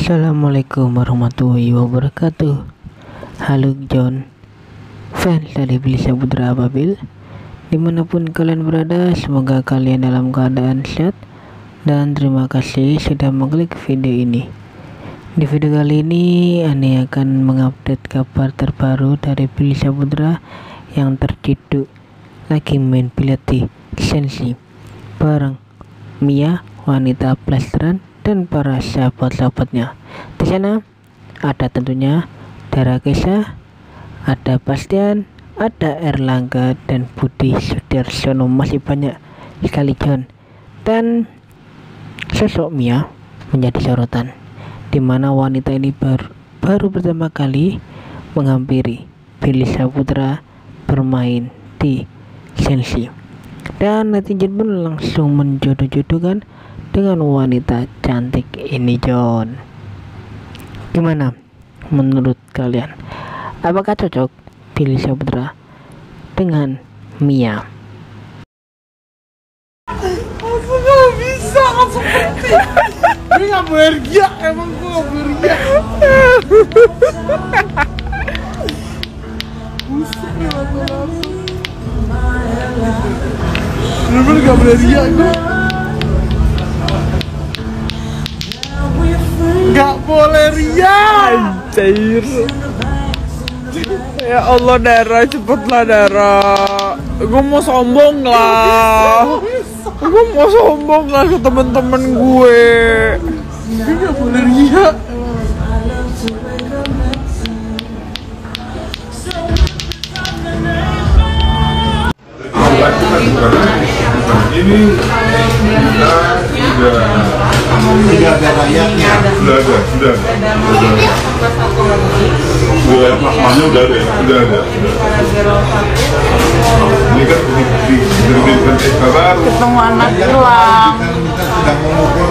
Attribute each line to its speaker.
Speaker 1: Assalamualaikum warahmatullahi wabarakatuh. Halo John, fans dari Billy Saputra Ababil. Dimanapun kalian berada, semoga kalian dalam keadaan sehat. Dan terima kasih sudah mengklik video ini. Di video kali ini Ani akan mengupdate kabar terbaru dari Billy Saputra yang terciduk lagi main pilates sensi bareng Mia, wanita blasteran, dan para sahabat-sahabatnya. Di sana ada tentunya Dara Kesa, ada Bastian, ada Erlangga, dan Budi Sudarsono. Masih banyak sekali John. Dan sosok Mia menjadi sorotan, di mana wanita ini baru pertama kali menghampiri Billy Saputra bermain di sensi, dan netizen pun langsung menjodoh-jodohkan dengan wanita cantik ini John. Gimana menurut kalian? Apakah cocok Billy Saputra dengan Mia?
Speaker 2: Aku gak bisa seperti ini, gak bergia, emang gue gak bergia. Busuk nih lato-lato. Bener-bener gak bergia gue. Gak boleh ria. Anjir. Ya Allah Dara, cepetlah Dara. Gue mau sombong lah. Gue mau sombong lah ke temen-temen gue. Gue gak boleh ria.
Speaker 3: Ini sudah ada rakyatnya. Sudah. Maknya udah ada. Ini kan diterbitkan SK baru.
Speaker 4: Ketemu anak hilang.
Speaker 3: Sedang ngomong